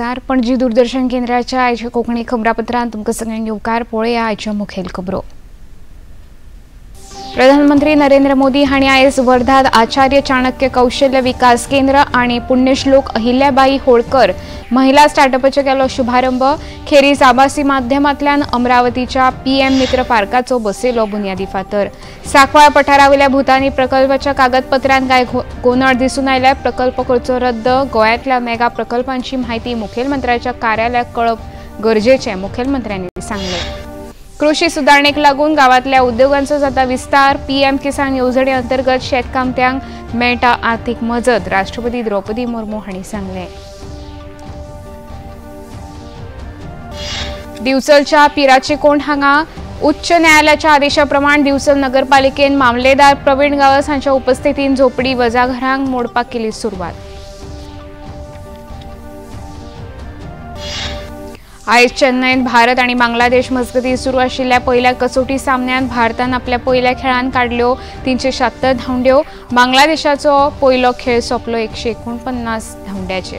नमस्कार. पणजी दूरदर्शन केंद्राच्या आयच्या कोंकणी खबरापत्रांत तुमकां सगळ्यांक येवकार. पळोवया आयच्यो मुखेल खबरो. प्रधानमंत्री नरेंद्र मोदी हांणी आयज वर्धात आचार्य चाणक्य कौशल्य विकास केंद्र आणि पुण्यश्लोक अहिल्याबाई होळकर महिला स्टार्टअपाचो केलो शुभारंभ. खेरीज आभासी माध्यमांतल्यान अमरावतीच्या पीएम मित्र पार्काचो बसयलो बुन्यादी फातर. सांकवाळ पठारावयल्या भुतानी प्रकल्पाच्या कागदपत्रांत कांय गोंदळ दिसून आयल्या. प्रकल्प करचो रद्द. गोंयांतल्या मेगा प्रकल्पांची माहिती मुखेलमंत्र्याच्या कार्यालयाक कळप गरजेचें मुखेलमंत्र्यांनी सांगलें. कृषी सुदारणेक लागून गावातल्या उद्योगांचो जाता विस्तार. पीएम किसान येवजणे अंतर्गत शेतकामत्यांक मेळटा आर्थीक मजत. राष्ट्रपती द्रौपदी मुर्मू हांणी सांगलें. दिवचलच्या पिराची कोंड हांगा उच्च न्यायालयाच्या आदेशा प्रमाण दिवचल नगरपालिकेन मामलेदार प्रवीण गावस हांच्या उपस्थितीत झोपडी वजा घरांक मोडपाक केली सुरवात. आयज चेन्नईत भारत आणि बांगलादेश मजगती सुरू आशिल्ल्या पहिल्या कसोटी सामन्यात भारतान आपल्या पहिल्या खेळान काढल्यो 376 धांवड्यो. बांगलादेशाचो पयलो खेळ सोंपलो 149 धांवड्याचेर.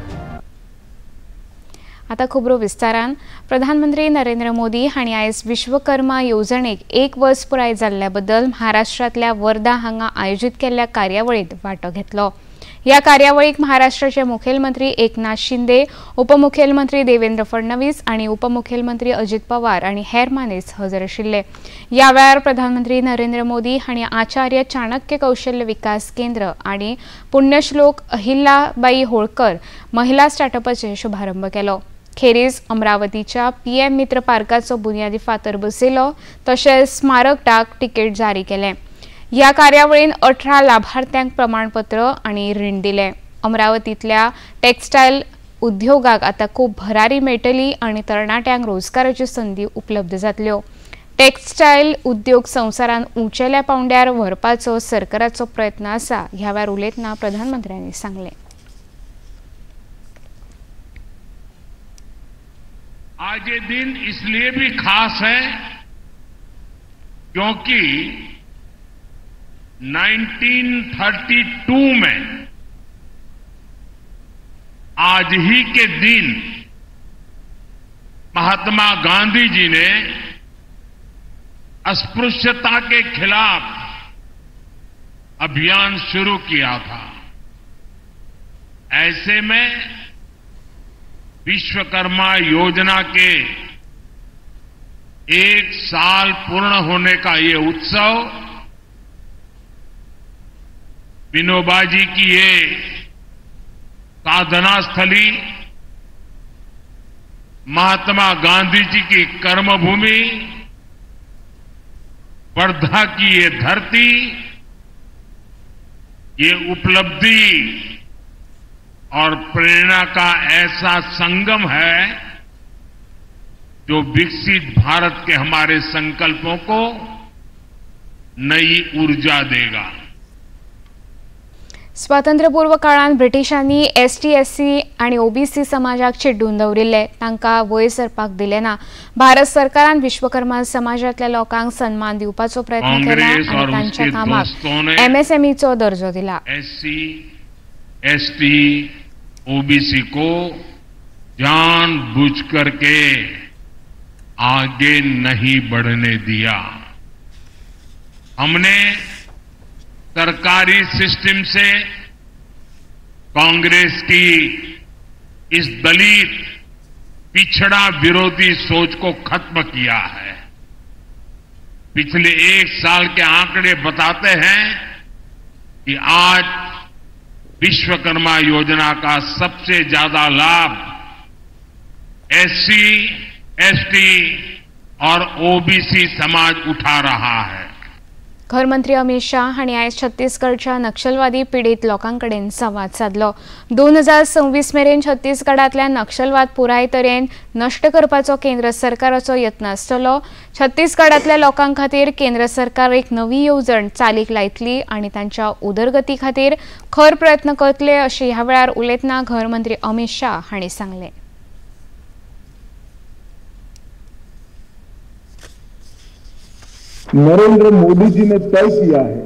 आता खबरो विस्तारान. प्रधानमंत्री नरेंद्र मोदी हांणी आयज विश्वकर्मा येवजणेक 1 वर्स पुराय जाल्ल्या बद्दल महाराष्ट्रांतल्या वर्धा हांगा आयोजीत केल्ल्या कार्यावळीत वांटो घेतलो. ह्या कार्यावळीक महाराष्ट्राचे मुखेलमंत्री एकनाथ शिंदे, उपमुखेलमंत्री देवेंद्र फडणवीस आणि उपमुखेलमंत्री अजित पवार आणि हेर मानेस्त हजर आशिल्ले. ह्या वेळार प्रधानमंत्री नरेंद्र मोदी हांणी आचार्य चाणक्य कौशल्य विकास केंद्र आणि पुण्यश्लोक अहिल्याबाई होळकर महिला स्टार्टअपाचो शुभारंभ केलो. खेरीज अमरावतीच्या पीएम मित्र पार्काचो बुन्यादी फातर बसयलो. तशेंच स्मारक डाक तिकेट जारी केलें. ह्या कार्यावळीन 18 लाभार्थ्यांक प्रमाणपत्र आणि रीण दिले. अमरावतीतल्या टेक्स्टायल उद्योगाक आता खूब भरारी मेळटली आणि तरणाट्यांक रोजगाराच्यो संधी उपलब्ध जातल्यो. टेक्स्टायल उद्योग संवसारान उंचेल्या पांवड्यार व्हरपाचो सरकाराचो प्रयत्न आसा. ह्या वेळार उलयतना प्रधानमंत्र्यांनी सांगलें. आज ये दिन इसलिए भी खास है क्योंकि 1932 में आज ही के दिन महात्मा गांधी जी ने अस्पृश्यता के खिलाफ अभियान शुरू किया था. ऐसे में विश्वकर्मा योजना के 1 साल पूर्ण होने का ये उत्सव विनोबा जी की ये साधना स्थली, महात्मा गांधी जी की कर्मभूमि, वर्धा की ये धरती, ये उपलब्धि और प्रेरणा का ऐसा संगम है जो विकसित भारत के हमारे संकल्पों को नई ऊर्जा देगा. स्वातंत्र्यपूर्व काळात ब्रिटिशांनी एसटी, एससी आणि ओबीसी समाजाक चिड्डून दवरिल्ले. तांकां वयर सरपाक दिले ना. भारत सरकारान विश्वकर्मा समाजातल्या लोकांक सन्मान दिवपाचो प्रयत्न केला आणि तांच्या कामाक एमएसएमईचो दर्जो दिला. एससी, एसटी, ओबीसी को जानबूझ करके आगे नहीं बढ़ने दिया. हमने सरकारी सिस्टम से कांग्रेस की इस दलित पिछड़ा विरोधी सोच को खत्म किया है. पिछले 1 साल के आंकड़े बताते हैं कि आज विश्वकर्मा योजना का सबसे ज्यादा लाभ एससी, एसटी और ओबीसी समाज उठा रहा है. गृहमंत्री अमित शाह हांणी आयज छत्तीसगडच्या नक्षलवादी पीडित लोकांकडेन संवाद साधलो. 2026 मेरेन छत्तीसगडांतल्या नक्षलवाद पुराय तरेन नष्ट करपाचो केंद्र सरकाराचो यत्न आसतलो. छत्तीसगडांतल्या लोकां खातीर केंद्र सरकार एक नवी येवजण चालीक लायतली आनी तांच्या उदरगती खातीर खर प्रयत्न करतले अशें ह्या वेळार उलयतना गृहमंत्री अमित शाह हांणी सांगलें. नरेंद्र मोदी जी ने तय किया है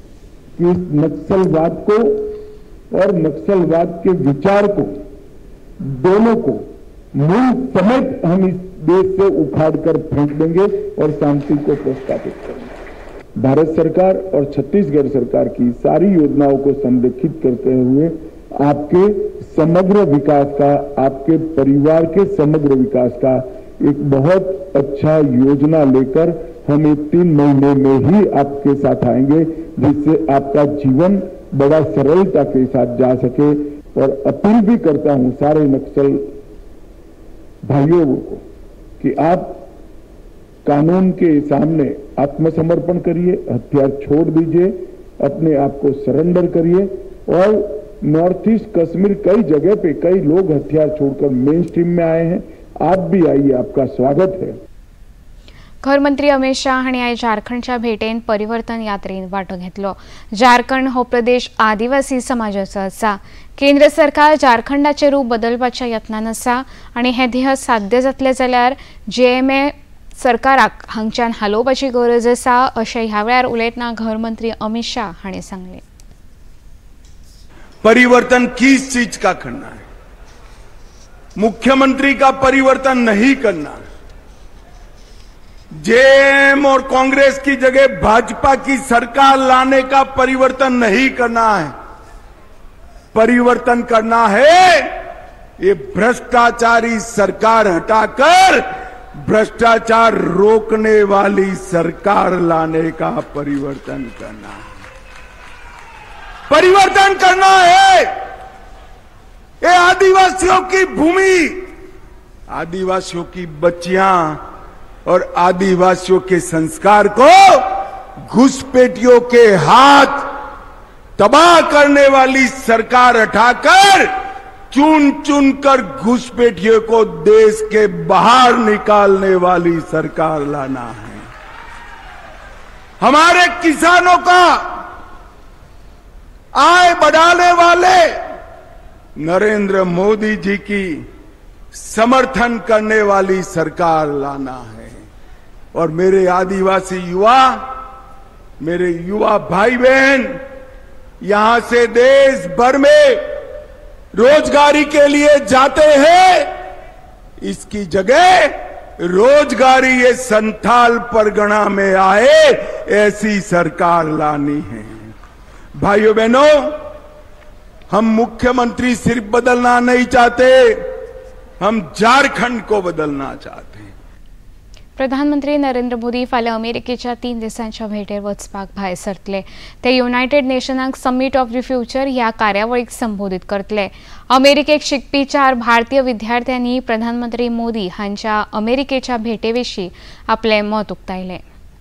कि इस नक्सलवाद को और नक्सलवाद के विचार को दोनों को मूल समेत हम इस देश से उखाड़कर फेंक देंगे और शांति को प्रस्तावित करेंगे। भारत सरकार और छत्तीसगढ़ सरकार की सारी योजनाओं को संरेखित करते हुए आपके समग्र विकास का, आपके परिवार के समग्र विकास का एक बहुत अच्छा योजना लेकर हम 3 महीने में ही आपके साथ आएंगे, जिससे आपका जीवन बड़ा सरलता के साथ जा सके। और अपील भी करता हूं सारे नक्सल भाइयों को कि आप कानून के सामने आत्मसमर्पण करिए, हथियार छोड़ दीजिए, अपने आप को सरेंडर करिए। और नॉर्थ ईस्ट कश्मीर कई जगह पे कई लोग हथियार छोड़कर मेन स्ट्रीम में आए हैं, आप भी आइए, आपका स्वागत है। गृहमंत्री अमित शाह हांणी आयज झारखंडच्या भेटेन परिवर्तन यात्रेन वांटो घेतलो। झारखंड हो प्रदेश आदिवासी समाजाचो आसा। केंद्र सरकार झारखंडाचे रूप बदलपाच्या यत्नान आसा आनी हे ध्येय साध्य जातले जाल्यार जेएमए सरकाराक हांगच्यान हालोवपाची गरज आसा, अशें ह्या वेळार उलयतना गृहमंत्री अमित शाह हांणी सांगले। परिवर्तन किस चीज का करना है? मुख्यमंत्री का परिवर्तन नहीं करना, जेएम और कांग्रेस की जगह भाजपा की सरकार लाने का परिवर्तन नहीं करना है। परिवर्तन करना है ये भ्रष्टाचारी सरकार हटाकर भ्रष्टाचार रोकने वाली सरकार लाने का परिवर्तन करना है। परिवर्तन करना है ये आदिवासियों की भूमि, आदिवासियों की बच्चियां और आदिवासियों के संस्कार को घुसपैठियों के हाथ तबाह करने वाली सरकार हटाकर चुन चुन कर घुसपैठियों को देश के बाहर निकालने वाली सरकार लाना है। हमारे किसानों का आय बढ़ाने वाले नरेंद्र मोदी जी की समर्थन करने वाली सरकार लाना है। और मेरे आदिवासी युवा, मेरे युवा भाई बहन यहां से देश भर में रोजगारी के लिए जाते हैं, इसकी जगह रोजगारी ये संथाल परगना में आए ऐसी सरकार लानी है। भाइयों बहनों, हम मुख्यमंत्री सिर्फ बदलना नहीं चाहते, हम झारखंड को बदलना चाहते हैं। प्रधानमंत्री नरेंद्र मोदी फाल्यां अमेरिकेच्या 3 दिसांच्या भेटेर वचपाक भायर सरतले। ते युनायटेड नेशनांक समिट ऑफ द फ्युचर ह्या कार्यावळीक संबोधित करतले। अमेरिकेक शिकपी 4 भारतीय विद्यार्थ्यांनी प्रधानमंत्री मोदी हांच्या अमेरिकेच्या भेटेविशीं आपले मत उक्तायले।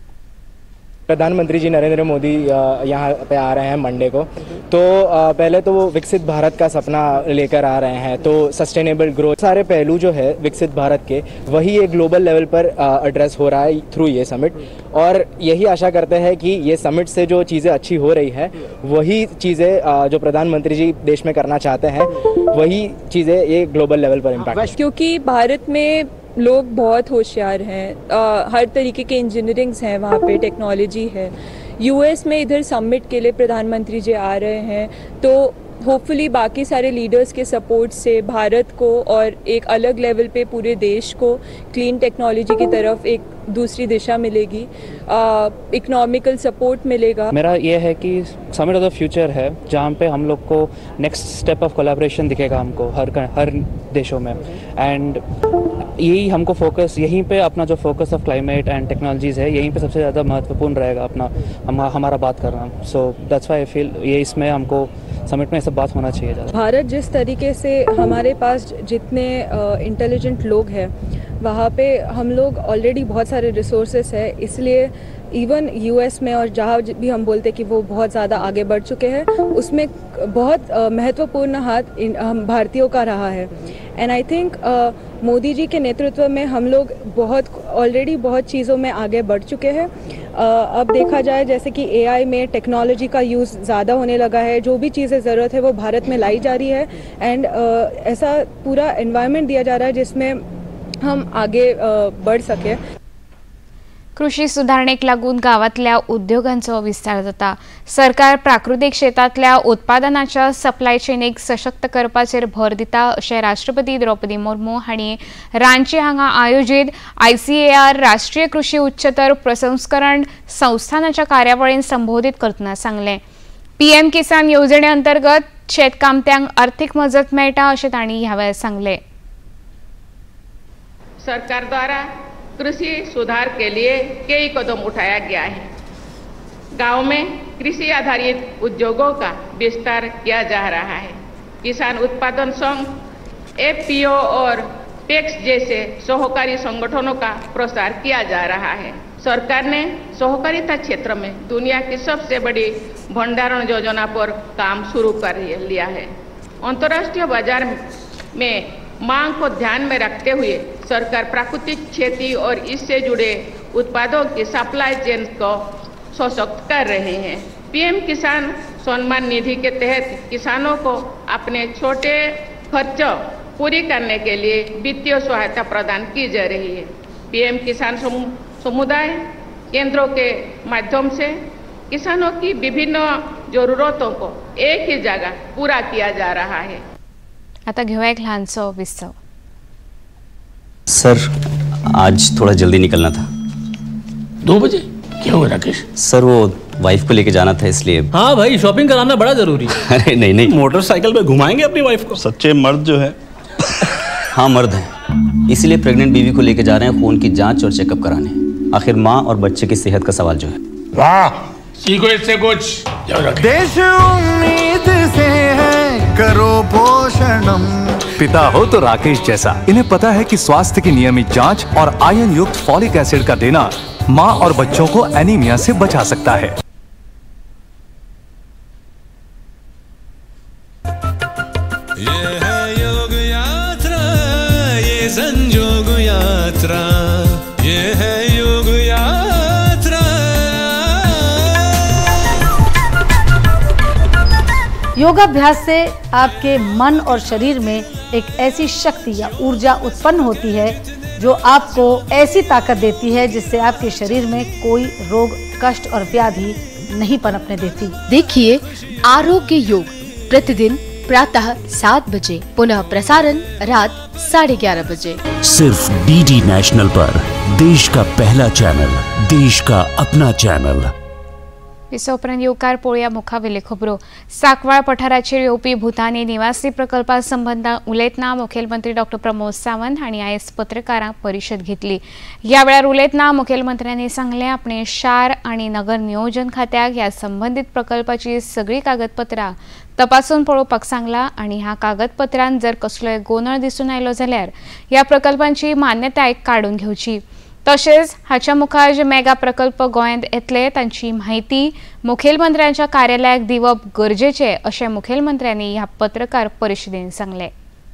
प्रधानमंत्री जी नरेंद्र मोदी यहाँ पे आ रहे हैं मंडे को, तो पहले तो वो विकसित भारत का सपना लेकर आ रहे हैं, तो सस्टेनेबल ग्रोथ सारे पहलू जो है विकसित भारत के वही एक ग्लोबल लेवल पर एड्रेस हो रहा है थ्रू ये समिट। और यही आशा करते हैं कि ये समिट से जो चीज़ें अच्छी हो रही है वही चीज़ें जो प्रधानमंत्री जी देश में करना चाहते हैं वही चीज़ें ये ग्लोबल लेवल पर इम्पैक्ट। क्योंकि भारत में लोग बहुत होशियार हैं, हर तरीके के इंजीनियरिंग्स हैं, वहाँ पे टेक्नोलॉजी है। यूएस में इधर समिट के लिए प्रधानमंत्री जी आ रहे हैं, तो होपफुली बाकी सारे लीडर्स के सपोर्ट से भारत को और एक अलग लेवल पे पूरे देश को क्लीन टेक्नोलॉजी की तरफ एक दूसरी दिशा मिलेगी, इकोनॉमिकल सपोर्ट मिलेगा। मेरा ये है कि समिट ऑफ द फ्यूचर है जहाँ पे हम लोग को नेक्स्ट स्टेप ऑफ कोलैबोरेशन दिखेगा हमको हर देशों में, एंड यही हमको फोकस यहीं पे अपना जो focus of climate and technologies है यहीं पे सबसे ज़्यादा महत्वपूर्ण रहेगा अपना हमारा बात करना। So that's why I feel ये इसमें हमको समिट में सब बात होना चाहिए ज़्यादा। भारत जिस तरीके से हमारे पास जितने इंटेलिजेंट लोग हैं वहाँ पे हम लोग ऑलरेडी बहुत सारे रिसोर्सेस है, इसलिए इवन यूएस में और जहाँ भी हम बोलते हैं कि वो बहुत ज़्यादा आगे बढ़ चुके हैं, उसमें बहुत महत्वपूर्ण हाथ हम भारतीयों का रहा है। And I think Modi ji के नेतृत्व में हम लोग ऑलरेडी बहुत चीज़ों में आगे बढ़ चुके हैं। अब देखा जाए जैसे कि एआई में टेक्नोलॉजी का यूज़ ज़्यादा होने लगा है, जो भी चीज़ें ज़रूरत है वो भारत में लाई जा रही है, एंड ऐसा पूरा एनवायरनमेंट दिया जा रहा है जिसमें हम आगे बढ़ सके। कृषी सुधारणेक लागून गावातल्या उद्योगांचो विस्तार जाता। सरकार प्राकृतिक शेतातल्या उत्पादनाच्या सप्लाय चेनीक सशक्त करपाचेर भर दिता अशें राष्ट्रपती द्रौपदी मुर्मू हांणी रांची हांगा आयोजीत ICAR राष्ट्रीय कृषी उच्चतर प्रसंस्करण संस्थानाच्या कार्यावळीन संबोधित करतना सांगलें। PM किसान येवजणे अंतर्गत शेतकामत्यांक आर्थीक मजत मेळटा अशें तांणी ह्या वेळार सांगलें। सरकार द्वारा कृषि सुधार के लिए कई कदम उठाया गया है। गांव में कृषि आधारित उद्योगों का विस्तार किया जा रहा है। किसान उत्पादन संघ, FPO और PEX जैसे सहकारी संगठनों का प्रसार किया जा रहा है। सरकार ने सहकारिता क्षेत्र में दुनिया की सबसे बड़ी भंडारण योजना पर काम शुरू कर लिया है। अंतर्राष्ट्रीय बाजार में मांग को ध्यान में रखते हुए सरकार प्राकृतिक खेती और इससे जुड़े उत्पादों की सप्लाई चेन को सशक्त कर रहे हैं। PM किसान सम्मान निधि के तहत किसानों को अपने छोटे खर्च पूरी करने के लिए वित्तीय सहायता प्रदान की जा रही है। PM किसान समुदाय केंद्रों के माध्यम से किसानों की विभिन्न जरूरतों को एक ही जगह पूरा किया जा रहा है। आता घेऊया एक लहानसो विस्तव। सर, आज थोड़ा जल्दी निकलना था। 2 बजे? क्या हुआ राकेश? सर, वो वाइफ को लेके जाना था इसलिए। हाँ भाई, शॉपिंग कराना बड़ा जरूरी है। अरे नहीं, मोटरसाइकिल पे घुमाएंगे अपनी वाइफ को। सच्चे मर्द जो है। हाँ, मर्द है, इसीलिए प्रेग्नेंट बीवी को लेके जा रहे हैं खून की जांच और चेकअप कराने। आखिर माँ और बच्चे की सेहत का सवाल जो है। वाह, सीखो इससे कुछ। देश उम्मीद से है, करो पोषणम। पिता हो तो राकेश जैसा, इन्हें पता है कि स्वास्थ्य की नियमित जांच और आयरन युक्त फॉलिक एसिड का देना मां और बच्चों को एनीमिया से बचा सकता है। ये है योग यात्रा, ये संयोग यात्रा, ये है योग यात्रा। योगाभ्यास से आपके मन और शरीर में एक ऐसी शक्ति या ऊर्जा उत्पन्न होती है जो आपको ऐसी ताकत देती है जिससे आपके शरीर में कोई रोग, कष्ट और व्याधि नहीं पनपने देती। देखिए आरोग्य योग प्रतिदिन प्रातः 7 बजे, पुनः प्रसारण रात 11:30 बजे, सिर्फ DD नेशनल पर। देश का पहला चैनल, देश का अपना चॅनल। उपरांत येवकार पळोवया मुखावेल्यो खबरो। साकवाळ पठाराचेर येवपी भुतानी निवासी प्रकल्पा संबंधान उलयतना मुखेलमंत्री डॉक्टर प्रमोद सावंत हांणी आयज पत्रकारांक परिशद घेतली। ह्या वेळार उलयतना मुखेलमंत्र्यांनी सांगलें आपणे शार आनी नगर नियोजन खात्याक ह्या संबंधीत प्रकल्पाची सगळी कागदपत्रां तपासून पळोवपाक सांगला आनी ह्या कागदपत्रांत जर कसलोय गोंधळ दिसून आयलो जाल्यार ह्या प्रकल्पांची मान्यताय काडून घेवची। तशेंच हाच्या मुखार जे मेगा प्रकल्प गोंयांत येतले तांची म्हायती मुखेलमंत्र्यांच्या कार्यालयाक दिवप गरजेचें अशें मुखेलमंत्र्यांनी ह्या पत्रकार परिशदेंत सांगलें।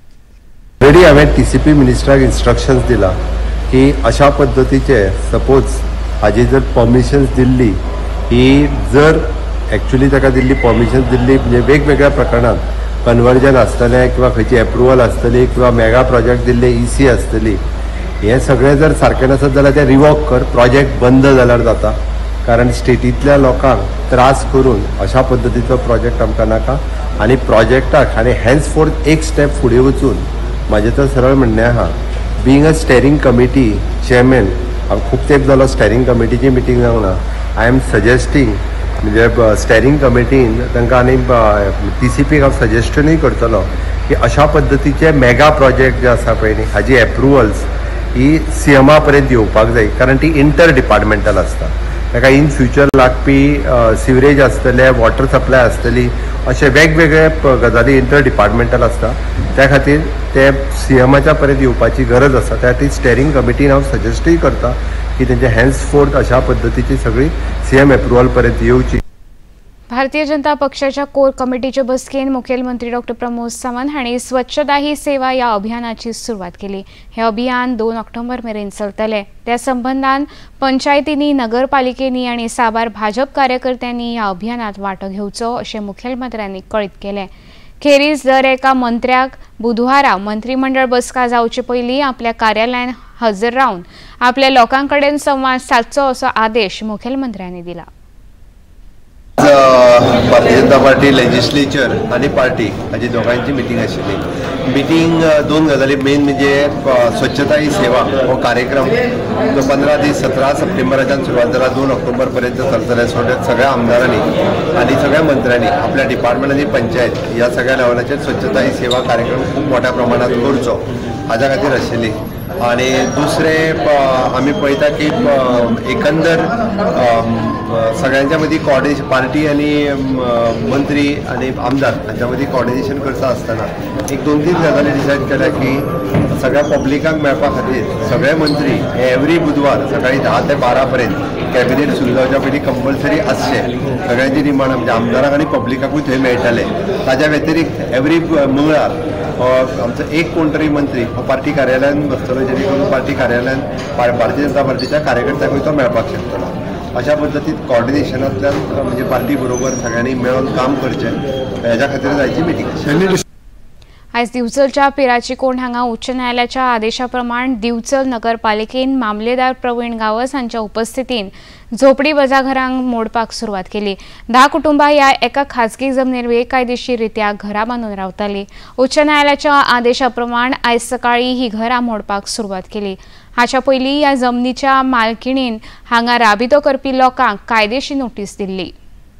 ऑलरेडी हांवें TCP मिनिस्टराक इन्स्ट्रक्शन्स दिला की अशा पद्दतीचे सपोज हाजी जर परमिशन्स दिल्ली, ही जर एक्चुअली ताका दिल्ली परमिशन्स दिल्ली म्हणजे वेगवेगळ्या प्रकरणांत कन्वर्जन आसतलें किंवा खंयची एप्रुवल आसतली किंवा मेगा प्रोजेक्ट दिल्ले EC आसतली, हे सगळें जर सारकें नसत जाल्यार ते रिवोक कर, प्रोजेक्ट बंद जाल्यार जाता। कारण स्टेटींतल्या लोकांक त्रास करून अशा पद्दतीचो प्रोजेक्ट आमकां नाका आनी प्रोजेक्टाक आनी हेन्सफोर्थ एक स्टेप फुडें वचून म्हाजें तर सरळ म्हणणें आहा, being a steering committee chairman, हांव खूब तेंप जालो स्टेरींग कमिटीची मिटींग जावंक ना। आय एम सजेस्टींग म्हणजे स्टेरींग कमिटीन तांकां आनी TCPक हांव सजेस्टनूय करतलो की अशा पद्दतीचे मेगा प्रोजेक्ट जे आसा पळय न्ही, हाजी एप्रुवल्स ही CMA पर्यंत येवपाक जाय, कारण ती इंटर डिपार्टमेंटल आसता। ताका इन फ्युचर लागपी सिवरेज आसतले, वॉटर सप्लाय आसतली, अशे वेगवेगळे गजाली इंटर डिपार्टमेंटल आसता। त्या खातीर ते CMAच्या पर्यंत येवपाची गरज आसा। त्या खातीर स्टेरींग कमिटीन हांव सजेस्टूय करता की तेंचे हेन्सफोर्थ अशा पद्दतीची सगळी CM एप्रुवल पर्यंत येवची। भारतीय जनता पक्षाच्या कोर कमिटीच्या बसकेन मुखेलमंत्री डॉक्टर प्रमोद सावंत हांणी स्वच्छता ही सेवा या अभियानाची सुरवात केली। हे अभियान 2 ऑक्टोबर मेरेन चलतले। त्या संबंधान पंचायतींनी, नगरपालिकेनी आनी साबार भाजप कार्यकर्त्यांनी ह्या अभियानात वांटो घेवचो अशें मुखेलमंत्र्यांनी कळीत केलें। खेरीज दर एका मंत्र्याक बुधवारा मंत्रिमंडळ बसका जावचे पयलीं आपल्या कार्यालयान हजर राहून आपल्या लोकांकडेन संवाद साधचो असो आदेश मुखेलमंत्र्यांनी दिला. भारतीय जनता पार्टी लेजिस्लेचर आणि पार्टी हाची दोगांची मिटींग आशिल्ली. मिटींग दोन गजाली मेन म्हणजे स्वच्छता ही सेवा हो कार्यक्रम जो 15 ते 17 सप्टेंबराच्यान सुरवात जाला 2 ऑक्टोबर पर्यंत चलतले. सगळ्या आमदारांनी आणि सगळ्या मंत्र्यांनी आपल्या डिपार्टमेंट आणि पंचायत या सगळ्या लेवलाचेर स्वच्छता ही सेवा कार्यक्रम खूप मोठ्या प्रमाणात करचो हाच्या खातीर आशिल्ली. आणि दुसरे आम्ही पळयता की एकंदर सगळ्यांच्या मदीं कॉर्डिनेशन पार्टी आणि मंत्री आणि आमदार हांच्या मदीं कॉर्डिनेशन करता आसतना एक 2-3 गजाली डिसायड केल्या की सगळ्या पब्लिकाक मेळपा खातीर सगळे मंत्री एवरी बुधवार सकाळी 10 ते 12 पर्यंत कॅबिनेट सुरू जावच्या पयलीं कंपल्सरी आसचे. सगळ्यांची डिमांड म्हणजे आमदाराक आणि पब्लिकाकूय थंय मेळटले. ताच्या व्यतिरिक्त एवरी मंगळार आमचो एक कोण तरी मंत्री पार्टी कार्यालयान बसतलो जेणे करून पार्टी कार्यालयान भारतीय जनता पार्टीच्या कार्यकर्त्यांकूय तो मेळपाक शकतलो. अशा पद्दतीन कॉर्डिनेशनांतल्यान म्हणजे पार्टी बरोबर सगळ्यांनी मेळून काम करचें हेच्या खातीर जायची मिटींग. आयज दिवचलच्या पिराची कोंड हांगा उच्च न्यायालयाच्या आदेशाप्रमाण दिवचल नगरपालिकेन मामलेदार प्रवीण गावस हांच्या उपस्थितीन झोपडी वजाघरांक मोडपाक सुरवात केली. 10 कुटुंबां ह्या एका खाजगी जमनीर बेकायदेशीररित्या घरां बांदून रावतालीं. उच्च न्यायालयाच्या आदेशाप्रमाण आयज सकाळी ही घरां मोडपाक सुरवात केली. हाच्या पयलीं ह्या जमनीच्या मालकीणीन हांगा राबितो करपी लोकांक कायदेशीर नोटीस दिल्ली.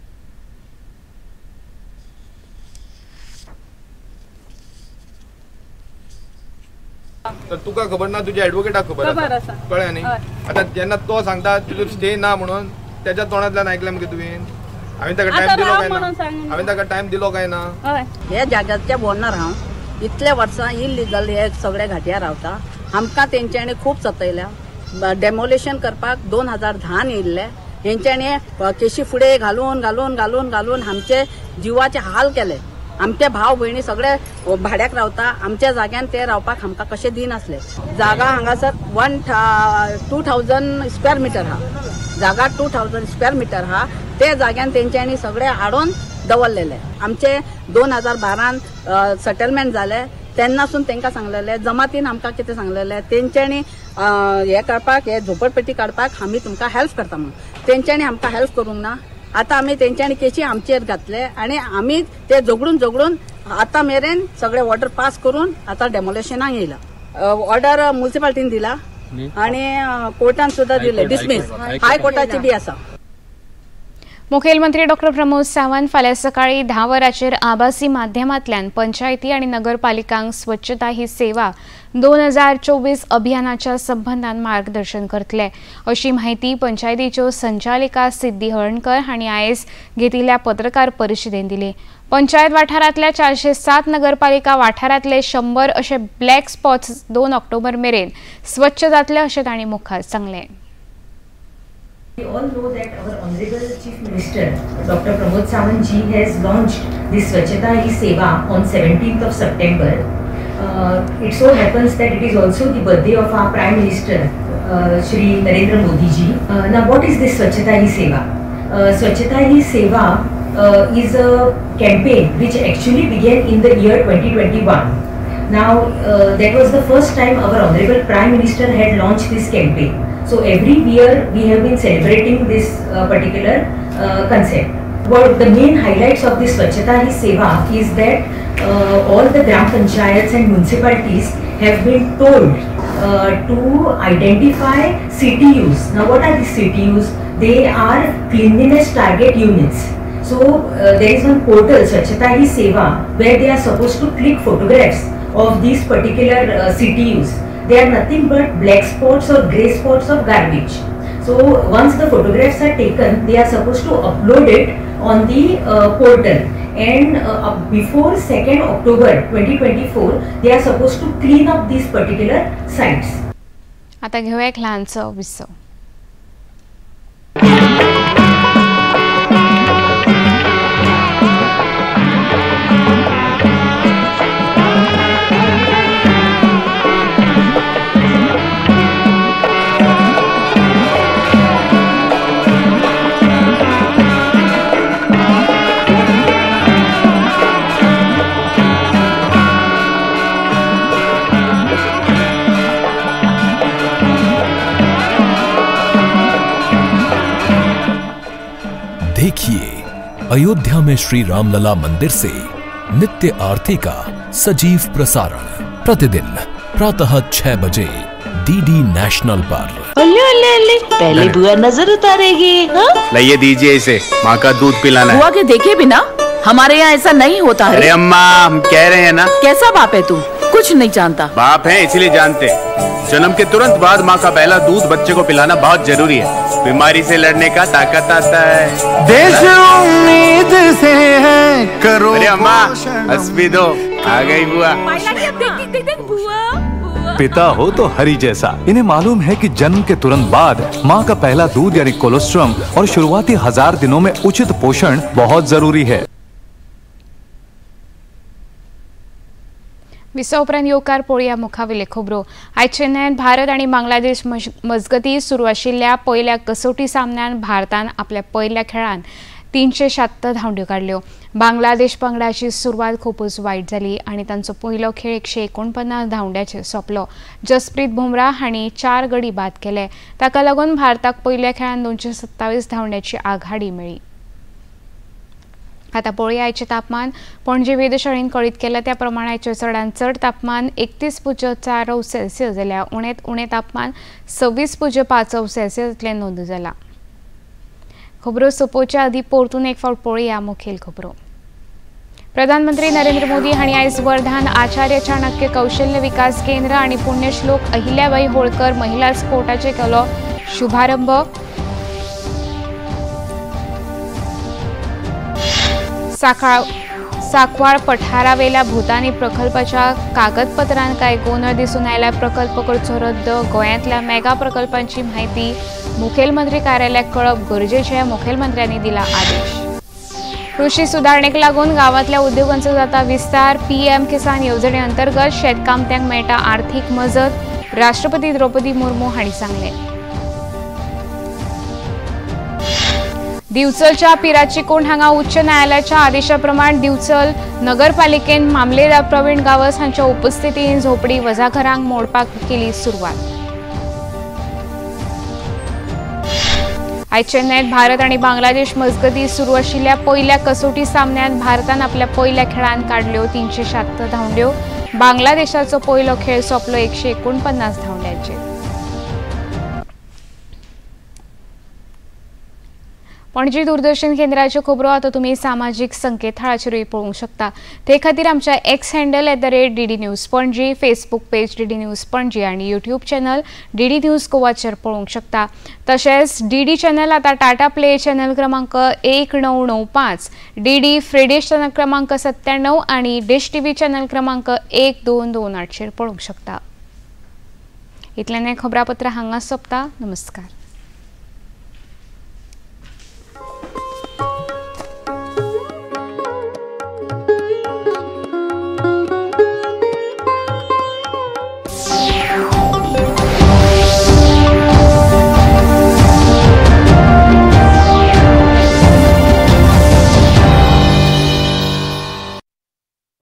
तर तुका खबर ना तुझ्या ॲडव्होकेटाक खबर आसा कळ्ळें न्ही. आतां जेन्ना तो सांगता तुजो स्टे ना म्हणून त्याच्या तोंडांतल्यान आयकलें मगे तुवें. हांवें ताका टायम दिलो काय ना हांवें ताका टायम दिलो काय ना. हे जाग्याचे ओनर हांव इतले वर्सां इल्लीगल हे सगळे घाट्यार रावता. आमकां तेंच्यांनी खूब सतयल्या. डेमोलेशन करपाक 2010 येयल्ले. हेंच्यांनी केशी फुडें घालून घालून घालून घालून आमचे जिवाचे हाल केले. आमचे भाव भयणी सगळे भाड्याक रावता. आमच्या जाग्यान ते रावपाक आमकां कशें दिनासले. जागा हांगासर 2000 स्क्वेअर मिटर हा. जागा 2000 स्क्वेअर मिटर हा. ते जाग्यान तेंच्यांनी सगळे हाडून दवरलेले. आमचे 2012 सेटलमेंट जाले तेन्नासून तांकां सांगलेले जमातीन आमकां कितें सांगलेले तेंच्यांनी हे काडपाक हे झोपडपट्टी काडपाक आमी तुमकां हेल्प करता म्हणून. तेंच्यांनी आमकां हेल्प करूंक ना. आता आमी तेंच्यांनी केशी आमचेर घातले आणि आमी ते झगडून झगडून आता मेरेन सगळे ऑर्डर पास करून आता डेमोलेशनाक येयला. ऑर्डर म्युनिसिपालिटीन दिला आणि कोर्टान सुद्धा दिले डिसमीस. हाय कोर्टाची बी आसा. मुखेलमंत्री डॉ प्रमोद सावंत फाल्यां सकाळी 10 वरांचेर आभासी माध्यमांतल्यान पंचायती आनी नगरपालिकांक स्वच्छता ही सेवा 2024 अभियानाच्या संबंधान मार्गदर्शन करतले अशी माहिती पंचायतीच्यो संचालिका सिद्धी हळणकर हांणी आयज घेतिल्ल्या पत्रकार परिशदेंत दिली. पंचायत वाठारांतल्या 407 नगरपालिका वाठारांतले 100 अशे ब्लॅक स्पॉट्स 2 ऑक्टोबर मेरेन स्वच्छ जातले अशें तांणी मुखार सांगलें. We all know that our Honorable Chief Minister Dr. Pramod Sawant ji has launched this Swachhata Hi Seva on 17th of September. It so happens that it is also the birthday of our Prime Minister Shri Narendra Modi ji. Now what is this Swachhata Hi Seva? Swachhata Hi Seva is a campaign which actually began in the year 2021. Now that was the first time our Honorable Prime Minister had launched this campaign. So every year we have been celebrating this particular concept. What the main highlights of this Swachhata Hi Seva is that all the Gram Panchayats and municipalities have been told to identify CTUs. Now what are these CTUs? They are cleanliness target units. So there is one portal Swachhata Hi Seva where they are supposed to click photographs of these particular CTUs. They are nothing but black spots or grey spots of garbage. So once the photographs are taken, they are supposed to upload it on the portal. And before 2nd October 2024, they are supposed to clean up these particular sites. आता घेऊया एक लहानसं विसव. अयोध्या में श्री रामलला मंदिर से नित्य आरती का सजीव प्रसारण प्रतिदिन प्रातः 6 बजे डीडी नेशनल पर। पहले बुआ नजर उतारेगी। लाइए दीजिए इसे, माँ का दूध पिलाना है। बुआ के देखे बिना हमारे यहाँ ऐसा नहीं होता है। अरे अम्मा, हम कह रहे हैं ना। कैसा बाप है तू, कुछ नहीं जानता। बाप है इसलिए जानते। जन्म के तुरंत बाद माँ का पहला दूध बच्चे को पिलाना बहुत जरूरी है। बीमारी से लड़ने का ताकत आता है। देश उम्मीद से है करो। अरे अम्मा हंस भी दो, आ गई बुआ। पिता हो तो हरि जैसा। इन्हें मालूम है कि जन्म के तुरंत बाद माँ का पहला दूध यानी कोलोस्ट्रम और शुरुआती 1000 दिनों में उचित पोषण बहुत जरूरी है। विसा उपरांत येवकार पळोवया मुखावेल्यो खबरो। आयज चेन्नईत भारत आनी बांगलादेश मजगती सुरू आशिल्ल्या पयल्या कसोटी सामन्यान भारतान आपल्या पयल्या खेळांत 376 धांवड्यो काडल्यो। बांगलादेश पंगडाची सुरवात खूपच वायट जाली आनी तांचो पयलो खेळ 149 धांवड्याचेर सोंपलो। जसप्रीत बुमराह हांणी 4 गडी बाद केले। ताका लागून भारताक पयल्या खेळांत 227 धांवड्याची आघाडी मेळ्ळी। आता पळोवया आयचें तापमान। पणजी वेधशाळेन कळीत केला त्या प्रमाण आयचें चडांत चड तापमान 31.4 सेल्सियस जाल्यार उणेंत उणें तापमान 26.5 सेल्सियसांतलें नोंद जाला। खबरो सोंपोवच्या आदीं परतून एक फावट पळोवया मुखेल खबरो। प्रधानमंत्री नरेंद्र मोदी हांणी आयज वर्धान आचार्य चाणक्य कौशल्य विकास केंद्र आनी पुण्यश्लोक अहिल्याबाई होळकर महिला स्पोर्टाचे केलो शुभारंभ। साकवाळ पठारावेल्या भूतानी प्रकल्पाच्या कागदपत्रांत कांय गोंधळ दिसून आयला। प्रकल्प करचो रद्द। गोंयांतल्या मेगा प्रकल्पांची म्हायती मुखेलमंत्री कार्यालयाक कळप गरजेचें, मुखेलमंत्र्यांनी दिला आदेश। कृषी सुदारणेक लागून गांवांतल्या उद्योगांचो जाता विस्तार। पीएम किसान येवजणे अंतर्गत शेतकामत्यांक मेळटा आर्थीक मजत, राष्ट्रपती द्रौपदी मुर्मू हांणी सांगलें। दिवचलच्या पिराची कोंड हांगा उच्च न्यायालयाच्या आदेशा प्रमाण दिवचल नगरपालिकेन मामलेदार प्रवीण गावस हांच्या उपस्थितीत झोपडी वजाघरांक मोडपाक केली सुरवात। आयज चेन्नईत भारत आनी बांगलादेश मजगती सुरू आशिल्ल्या पयल्या कसोटी सामन्यात भारतान आपल्या पयल्या खेळांत काडल्यो 376 धांवड्यो। बांगलादेशाचो पयलो खेळ सोंपलो 149 धांवड्यांचेर। पणजी दूरदर्शन केंद्राच्यो खबरो आता तुम्ही सामाजिक संकेतथळाचेरूय पळोवंक शकता। ते खातीर आमच्या X handle @DD news Panaji, Facebook page DD news Panaji आणि यूट्यूब चॅनल DD न्यूज गोवाचेर पळोवंक शकता। तशेंच DD चॅनल आता टाटा प्ले चॅनल क्रमांक 1995, DD फ्री डिश चॅनल क्रमांक 97 आणि डिश TV चॅनल क्रमांक 1228 चेर पळोवंक शकता। इतल्यान खबरापत्र हांगा सोंपता। नमस्कार।